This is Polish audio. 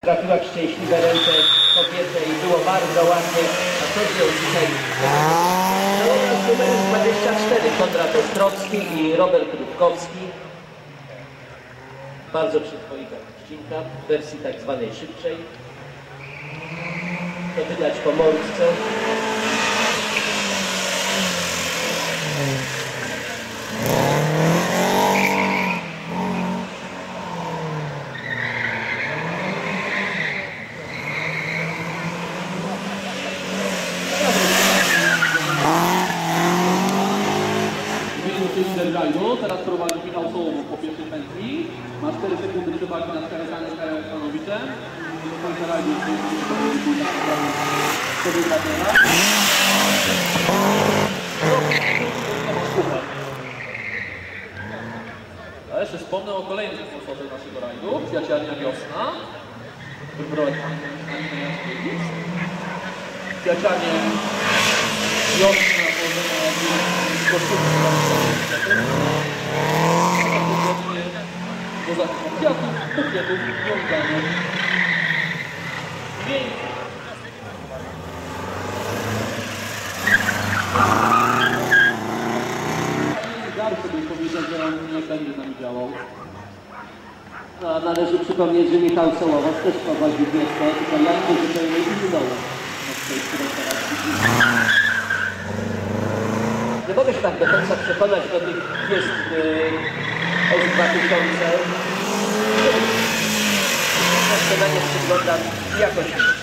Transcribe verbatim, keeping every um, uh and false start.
Trafiła w szczęśliwe ręce kobiety i było bardzo ładnie. A co wziął dzisiaj? No, z numerem dwadzieścia cztery Konrad Ostrowski i Robert Rutkowski. Bardzo przyzwoita odcinka w wersji tak zwanej szybszej. To widać po mordce. Teraz prowadzi Michał Sołowów po pierwszej pętli. Ma cztery sekundy przewagi nad Kajetane z Karolem Stanowiczem. Do końca rajdu A jeszcze wspomnę o kolejnym sponsorze naszego rajdu. Kwiaciarnia Wiosna. Wyprowadzi Kwiaciarnię Wiosna położona do zakupu kwiatów, bukietów, wiązanych miękki. Garszy bym powiedział, że on nie będzie z nami działał. No, należy przypomnieć, że Michał Sołowow też prowadził wiosnę, tylko jakby zupełnie inny dołek. Nie mogę się tak do końca przekonać do tych gwiazd S dwa tysiące. Na nie przyglądam jakoś.